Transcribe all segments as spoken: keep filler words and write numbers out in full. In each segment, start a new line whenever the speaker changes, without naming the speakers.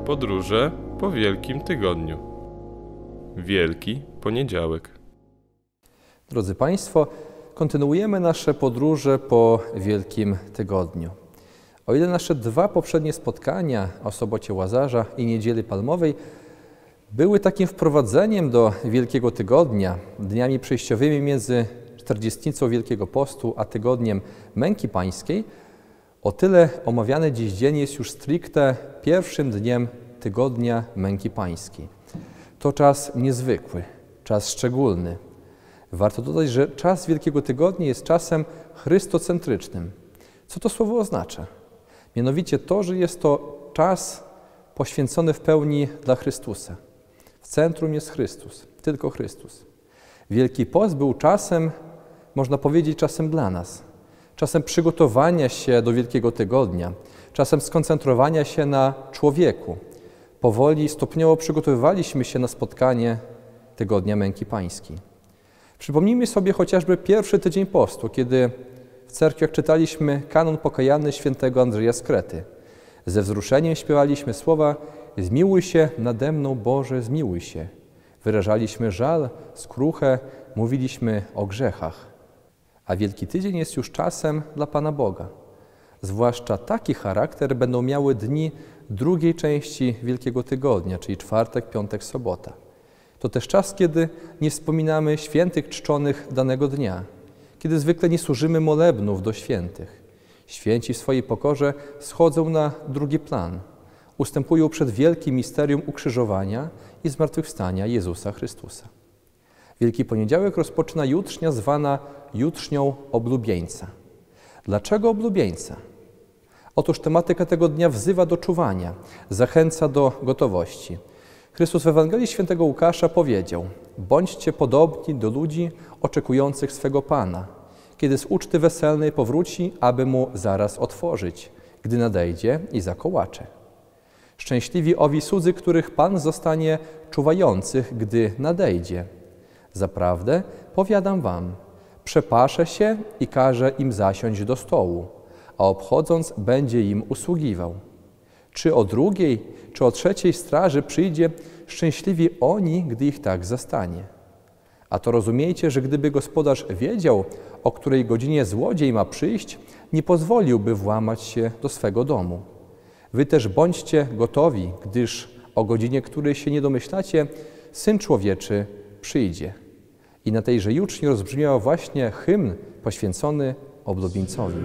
Podróże po Wielkim Tygodniu. Wielki Poniedziałek.
Drodzy Państwo, kontynuujemy nasze podróże po Wielkim Tygodniu. O ile nasze dwa poprzednie spotkania o sobocie Łazarza i Niedzieli Palmowej były takim wprowadzeniem do Wielkiego Tygodnia, dniami przejściowymi między czterdziestnicą Wielkiego Postu a Tygodniem Męki Pańskiej, o tyle omawiany dziś dzień jest już stricte pierwszym dniem Tygodnia Męki Pańskiej. To czas niezwykły, czas szczególny. Warto dodać, że czas Wielkiego Tygodnia jest czasem chrystocentrycznym. Co to słowo oznacza? Mianowicie to, że jest to czas poświęcony w pełni dla Chrystusa. W centrum jest Chrystus, tylko Chrystus. Wielki Post był czasem, można powiedzieć, czasem dla nas. Czasem przygotowania się do Wielkiego Tygodnia, czasem skoncentrowania się na człowieku. Powoli, stopniowo przygotowywaliśmy się na spotkanie Tygodnia Męki Pańskiej. Przypomnijmy sobie chociażby pierwszy tydzień postu, kiedy w cerkwiach czytaliśmy kanon pokajalny świętego Andrzeja z Krety. Ze wzruszeniem śpiewaliśmy słowa: „Zmiłuj się nade mną, Boże, zmiłuj się”. Wyrażaliśmy żal, skruchę, mówiliśmy o grzechach. A Wielki Tydzień jest już czasem dla Pana Boga. Zwłaszcza taki charakter będą miały dni drugiej części Wielkiego Tygodnia, czyli czwartek, piątek, sobota. To też czas, kiedy nie wspominamy świętych czczonych danego dnia, kiedy zwykle nie służymy molebnów do świętych. Święci w swojej pokorze schodzą na drugi plan, ustępują przed wielkim misterium ukrzyżowania i zmartwychwstania Jezusa Chrystusa. Wielki Poniedziałek rozpoczyna jutrznia zwana jutrznią oblubieńca. Dlaczego oblubieńca? Otóż tematyka tego dnia wzywa do czuwania, zachęca do gotowości. Chrystus w Ewangelii Świętego Łukasza powiedział: „Bądźcie podobni do ludzi oczekujących swego Pana, kiedy z uczty weselnej powróci, aby Mu zaraz otworzyć, gdy nadejdzie i zakołacze. Szczęśliwi owi słudzy, których Pan zostanie czuwających, gdy nadejdzie. Zaprawdę, powiadam wam, przepaszę się i każę im zasiąść do stołu, a obchodząc będzie im usługiwał. Czy o drugiej, czy o trzeciej straży przyjdzie, szczęśliwi oni, gdy ich tak zastanie. A to rozumiejcie, że gdyby gospodarz wiedział, o której godzinie złodziej ma przyjść, nie pozwoliłby włamać się do swego domu. Wy też bądźcie gotowi, gdyż o godzinie, której się nie domyślacie, Syn Człowieczy przyjdzie”. I na tejże juczni rozbrzmiał właśnie hymn poświęcony oblubieńcowi.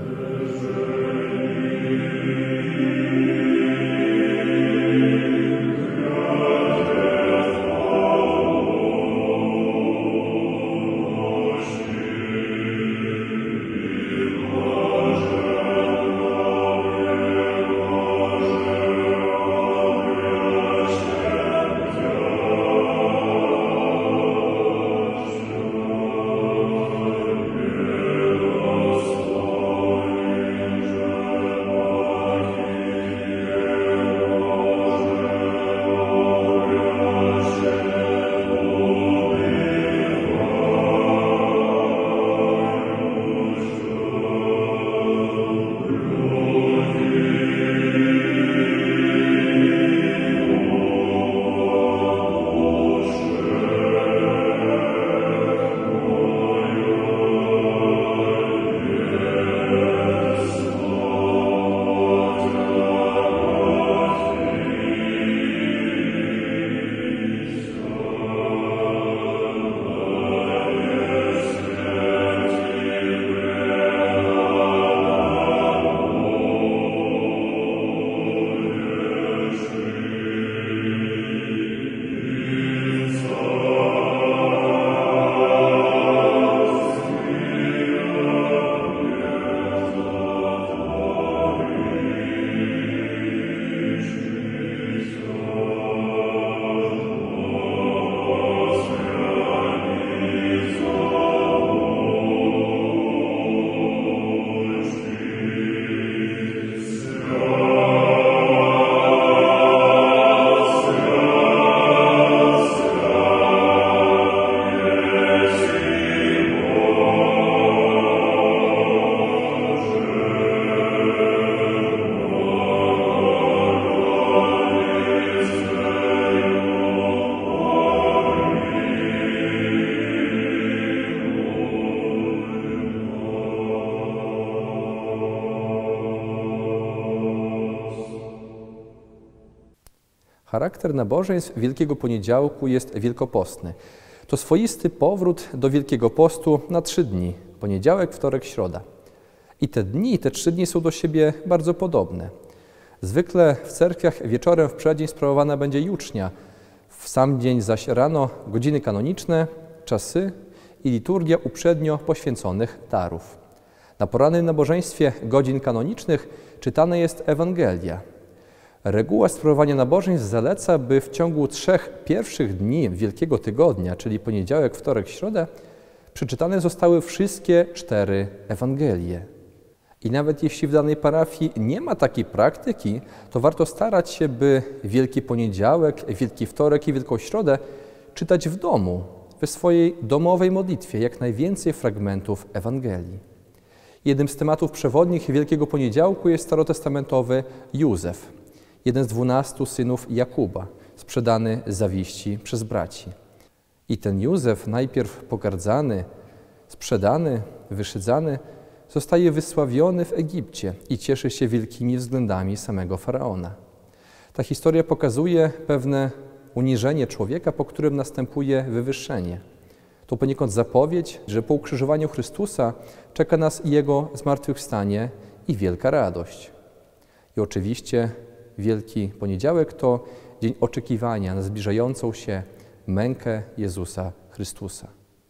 Charakter nabożeństw Wielkiego Poniedziałku jest wielkopostny. To swoisty powrót do Wielkiego Postu na trzy dni – poniedziałek, wtorek, środa. I te dni, te trzy dni są do siebie bardzo podobne. Zwykle w cerkwiach wieczorem w przeddzień sprawowana będzie jucznia, w sam dzień zaś rano godziny kanoniczne, czasy i liturgia uprzednio poświęconych darów. Na porannym nabożeństwie godzin kanonicznych czytana jest Ewangelia. Reguła sprawowania nabożeństw zaleca, by w ciągu trzech pierwszych dni Wielkiego Tygodnia, czyli poniedziałek, wtorek, środę, przeczytane zostały wszystkie cztery Ewangelie. I nawet jeśli w danej parafii nie ma takiej praktyki, to warto starać się, by Wielki Poniedziałek, Wielki Wtorek i Wielką Środę czytać w domu, we swojej domowej modlitwie, jak najwięcej fragmentów Ewangelii. Jednym z tematów przewodnich Wielkiego Poniedziałku jest starotestamentowy Józef, jeden z dwunastu synów Jakuba, sprzedany z zawiści przez braci. I ten Józef, najpierw pogardzany, sprzedany, wyszydzany, zostaje wysławiony w Egipcie i cieszy się wielkimi względami samego Faraona. Ta historia pokazuje pewne uniżenie człowieka, po którym następuje wywyższenie. To poniekąd zapowiedź, że po ukrzyżowaniu Chrystusa czeka nas Jego zmartwychwstanie i wielka radość. I oczywiście Wielki Poniedziałek to dzień oczekiwania na zbliżającą się mękę Jezusa Chrystusa.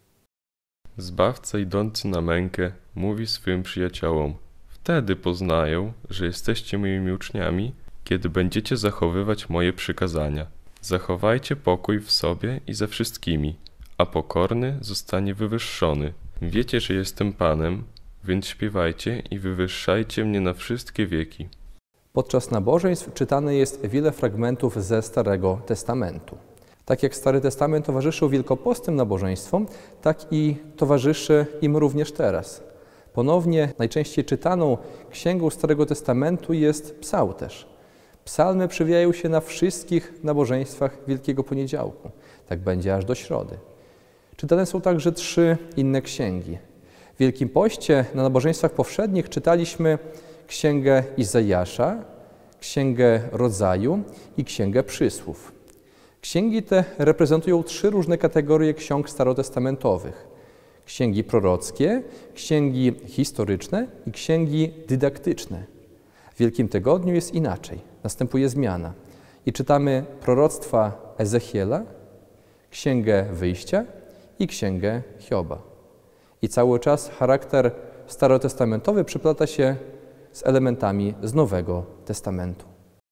Zbawca idący na mękę mówi swym przyjaciołom: wtedy poznają, że jesteście moimi uczniami, kiedy będziecie zachowywać moje przykazania. Zachowajcie pokój w sobie i ze wszystkimi, a pokorny zostanie wywyższony. Wiecie, że jestem Panem, więc śpiewajcie i wywyższajcie mnie na wszystkie wieki.
Podczas nabożeństw czytane jest wiele fragmentów ze Starego Testamentu. Tak jak Stary Testament towarzyszył wielkopostnym nabożeństwom, tak i towarzyszy im również teraz. Ponownie najczęściej czytaną księgą Starego Testamentu jest Psalterz. Psalmy przewijają się na wszystkich nabożeństwach Wielkiego Poniedziałku. Tak będzie aż do środy. Czytane są także trzy inne księgi. W Wielkim Poście na nabożeństwach powszednich czytaliśmy Księgę Izajasza, Księgę Rodzaju i Księgę Przysłów. Księgi te reprezentują trzy różne kategorie ksiąg starotestamentowych. Księgi prorockie, księgi historyczne i księgi dydaktyczne. W Wielkim Tygodniu jest inaczej. Następuje zmiana. I czytamy proroctwa Ezechiela, Księgę Wyjścia i Księgę Hioba. I cały czas charakter starotestamentowy przyplata się z elementami z Nowego Testamentu.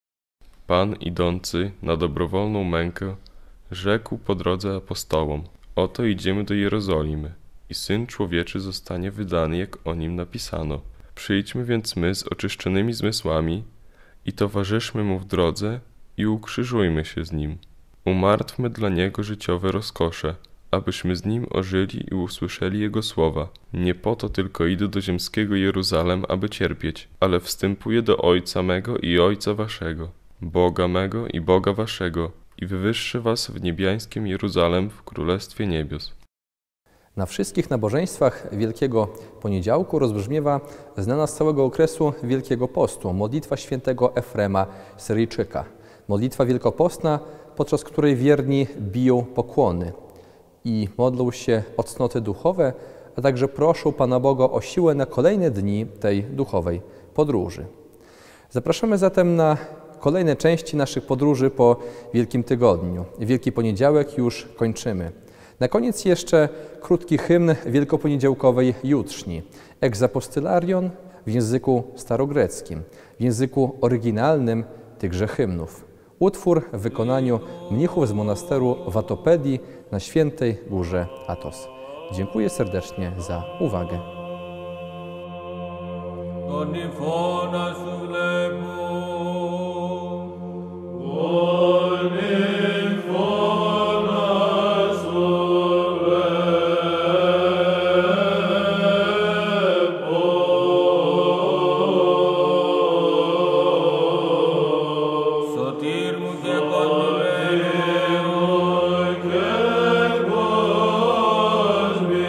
Pan idący na dobrowolną mękę rzekł po drodze apostołom: oto idziemy do Jerozolimy i Syn Człowieczy zostanie wydany, jak o nim napisano. Przyjdźmy więc my z oczyszczonymi zmysłami i towarzyszmy mu w drodze i ukrzyżujmy się z nim. Umartwmy dla niego życiowe rozkosze, abyśmy z nim ożyli i usłyszeli jego słowa. Nie po to tylko idę do ziemskiego Jeruzalem, aby cierpieć, ale wstępuję do Ojca mego i Ojca waszego, Boga mego i Boga waszego, i wywyższy was w niebiańskim Jeruzalem w Królestwie Niebios.
Na wszystkich nabożeństwach Wielkiego Poniedziałku rozbrzmiewa znana z całego okresu Wielkiego Postu modlitwa świętego Efrema Syryjczyka. Modlitwa wielkopostna, podczas której wierni biją pokłony i modlą się o cnoty duchowe, a także proszą Pana Boga o siłę na kolejne dni tej duchowej podróży. Zapraszamy zatem na kolejne części naszych podróży po Wielkim Tygodniu. Wielki Poniedziałek już kończymy. Na koniec jeszcze krótki hymn wielkoponiedziałkowej jutrzni. Ex apostylarion w języku starogreckim, w języku oryginalnym tychże hymnów. Utwór w wykonaniu mnichów z monasteru w Atopedii na Świętej Górze Athos. Dziękuję serdecznie za uwagę.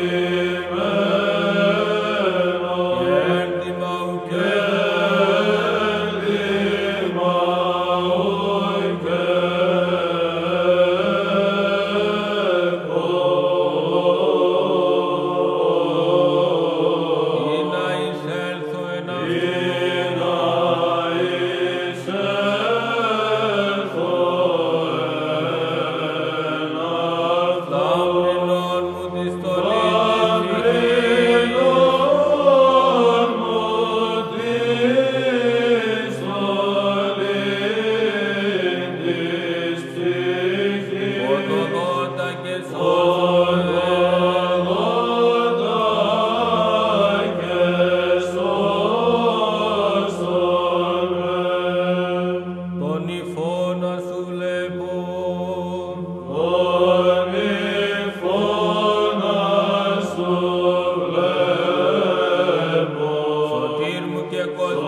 Yeah.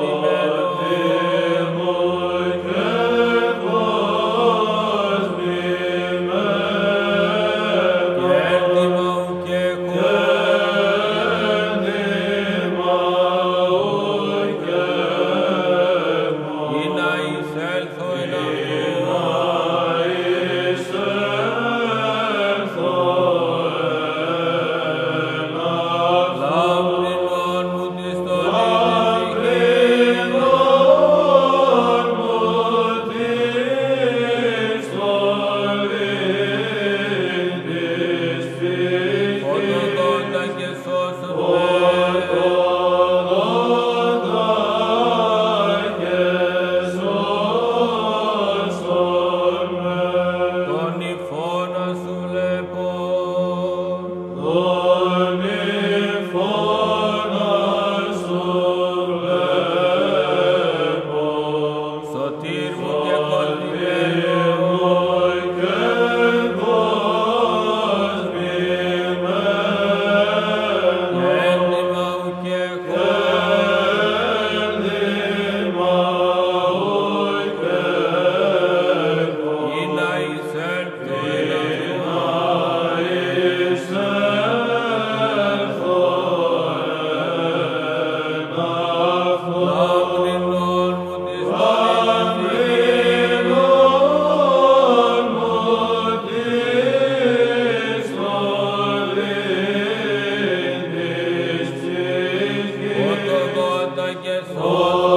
Oh